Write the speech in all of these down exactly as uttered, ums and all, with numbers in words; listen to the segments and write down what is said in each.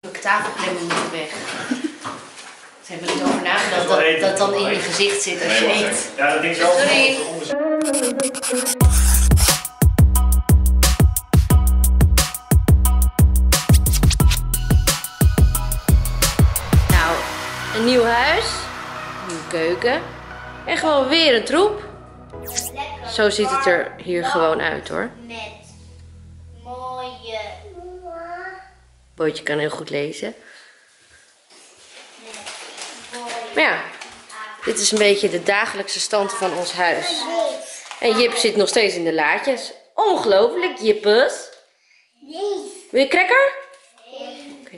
De tafelklemmen moeten weg. Ze hebben er niet over nagedacht dat dat, dat dan in je gezicht zit als je eet. Ja, dat ding is wel. Sorry. Nou, een nieuw huis, een nieuwe keuken en gewoon weer een troep. Zo ziet het er hier gewoon uit hoor. Met mooie. Bootje kan heel goed lezen. Maar ja, dit is een beetje de dagelijkse stand van ons huis. En Jip zit nog steeds in de laadjes. Ongelooflijk, Jippes. Wil je cracker? Okay.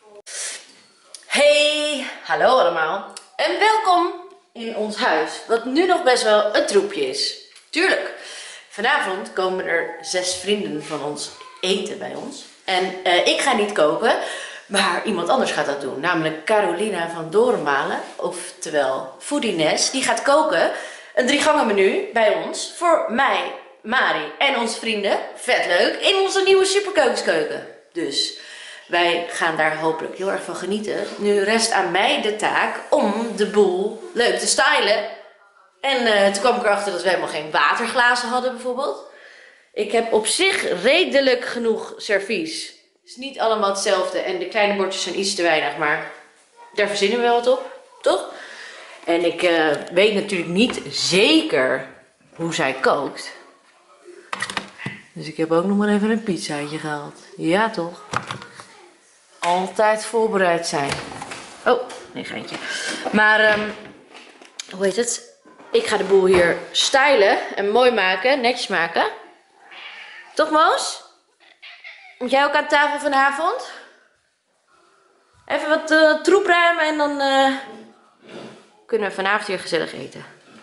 Hey, hallo allemaal. En welkom in ons huis. Wat nu nog best wel een troepje is. Tuurlijk. Vanavond komen er zes vrienden van ons eten bij ons. En uh, ik ga niet koken. Maar iemand anders gaat dat doen, namelijk Carolina van Doornmalen, oftewel Foodiness, die gaat koken. Een drie gangen menu bij ons, voor mij, Mari en onze vrienden, vet leuk, in onze nieuwe superkeukenskeuken. Dus wij gaan daar hopelijk heel erg van genieten. Nu rest aan mij de taak om de boel leuk te stylen. En uh, toen kwam ik erachter dat we helemaal geen waterglazen hadden bijvoorbeeld. Ik heb op zich redelijk genoeg servies. Het is niet allemaal hetzelfde en de kleine bordjes zijn iets te weinig, maar daar verzinnen we wel wat op, toch? En ik uh, weet natuurlijk niet zeker hoe zij kookt. Dus ik heb ook nog maar even een pizzaatje gehaald. Ja toch? Altijd voorbereid zijn. Oh, nee geintje. Maar, um, hoe heet het? Ik ga de boel hier stylen en mooi maken, netjes maken. Toch Moos? Moet jij ook aan tafel vanavond? Even wat uh, troep ruimen en dan uh, kunnen we vanavond hier gezellig eten.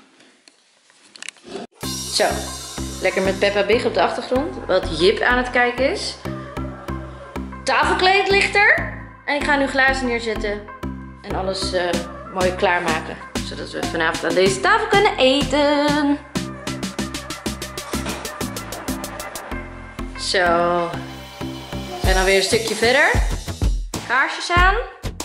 Zo, lekker met Peppa Big op de achtergrond. Wat Jip aan het kijken is. Tafelkleed ligt er. En ik ga nu glazen neerzetten. En alles uh, mooi klaarmaken. Zodat we vanavond aan deze tafel kunnen eten. Zo. En dan weer een stukje verder. Kaarsjes aan.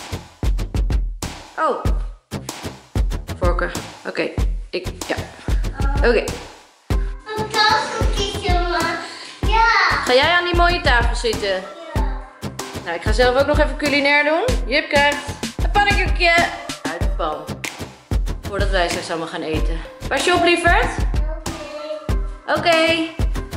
Oh. Vorken. Oké. Okay. Ik, ja. Oké. Okay. Een tafelkistje, maar. Ja. Ga jij aan die mooie tafel zitten? Ja. Nou, ik ga zelf ook nog even culinair doen. Jip krijgt een pannenkoekje uit de pan. Voordat wij straks allemaal gaan eten. Pasje op, lieverd? Oké. Okay.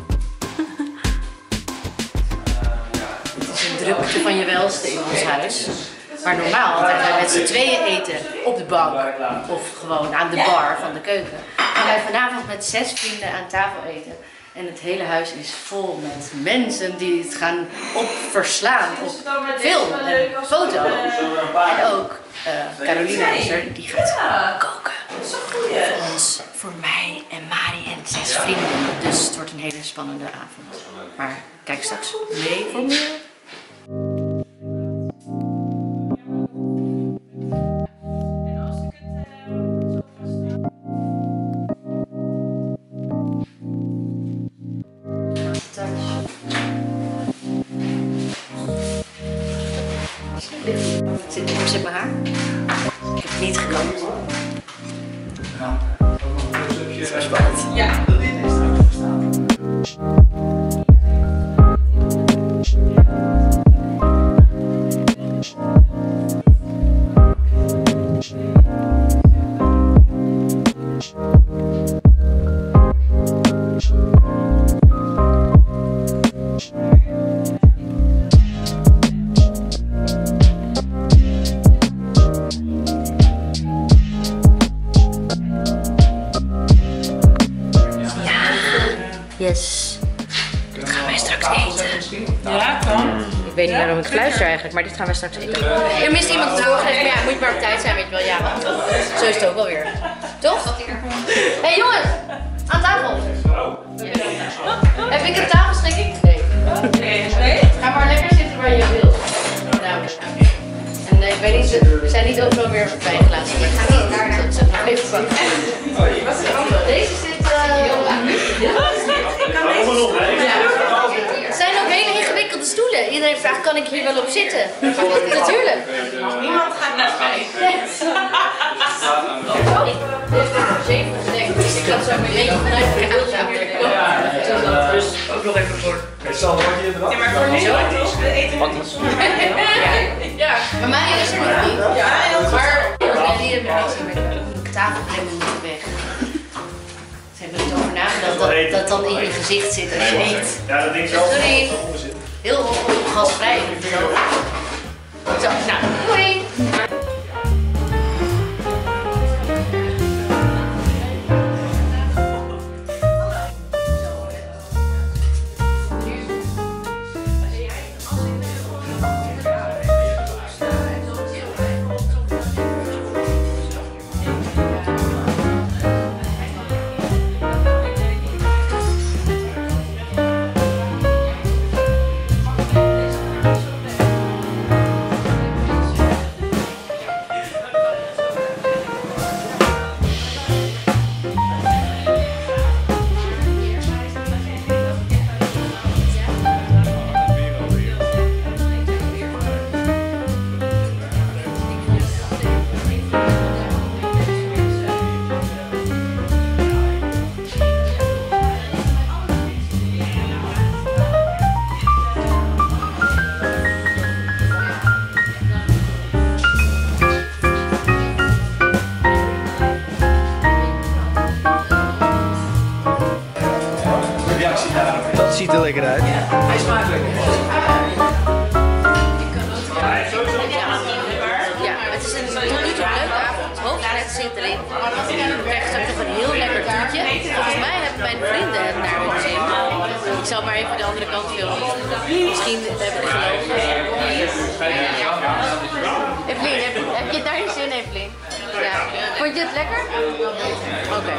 Een druppeltje van je welste in ons huis. Maar normaal altijd wij met z'n tweeën eten op de bank of gewoon aan de bar van de keuken. Maar wij vanavond met zes vrienden aan tafel eten. En het hele huis is vol met mensen die het gaan opverslaan op film en foto. En ook uh, Carolina is er, die gaat koken. Voor ons, voor mij en Mari en zes vrienden. Dus het wordt een hele spannende avond. Maar kijk straks mee voor meer. Zit, zit mijn haar? Ik heb het niet gekamd. Ja. Dat is wel spannend. Ja, dat is straks verstaan. Yes. Dit gaan wij straks eten. Ja, kan. Ik weet niet waarom ik fluister eigenlijk, maar dit gaan wij straks eten. Er mist iemand het voorgelegd, maar ja, moet je maar op tijd zijn, weet je wel. Ja, zo is het ook wel weer. Toch? Hé hey, jongens, aan tafel. Heb ik een tafelschikking? Nee. Nee? Ga maar lekker zitten waar je wilt. Nou, en uh, ik weet niet, we zijn niet overal weer bijgelaten. Maar ik ga niet naar dat ze nog even pakken. Deze zit uh, Allemaal nog, hè? het zijn ook hele ingewikkelde stoelen. iedereen vraagt, kan ik hier wel op zitten? Natuurlijk. Niemand gaat naar mij. Oh, dit is zeven gedekt. Dus ik had zo een beetje vanuit de heel Dus ook nog even voor. Zal wat je Ja, maar voor nu toch? We eten niet. Ja, bij mij is er nog niet. Ja, heel goed. Maar die hebben niks meer. De tafelklemmen moeten weg. Ze hebben er niet over nagedacht dat dat dan in je gezicht zit als je eet. Ja, dat ding zelf. Sorry. Heel gasvrij. Zo, nou, doei. Dat ziet er lekker uit. Hij smaakt lekker. Ja, het is een tot nu toe leuke avond. Hoofdgerecht zit erin. Ik krijg straks nog een heel lekker toetje. Volgens mij hebben mijn vrienden het naar hun zin. Ik zal maar even de andere kant filmen. Misschien hebben we geloof. Evelien, heb, heb je daar je zin, Evelien? Ja. Vond je het lekker? Oké.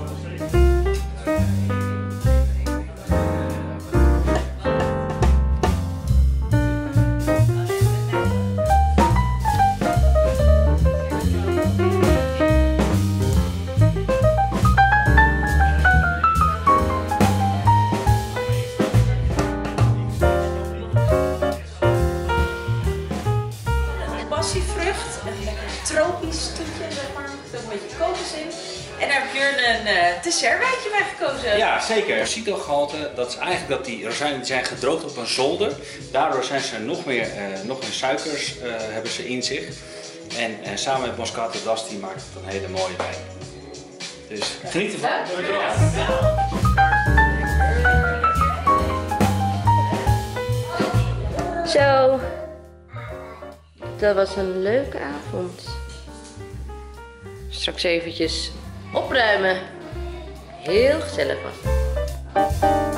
Passievrucht, een lekker tropisch toetje, zeg maar. Er zit ook een beetje kokos in. En daar heb je een uh, dessertwijntje bij gekozen. Ja, zeker. Citogehalte, dat is eigenlijk dat die rozijnen die zijn gedroogd op een zolder. Daardoor zijn ze nog meer, uh, nog meer suikers uh, hebben ze in zich. En uh, samen met Moscato d'Asti maakt het een hele mooie wijn. Dus geniet ervan. Zo, dat was een leuke avond. Straks eventjes opruimen. Heel gezellig was het.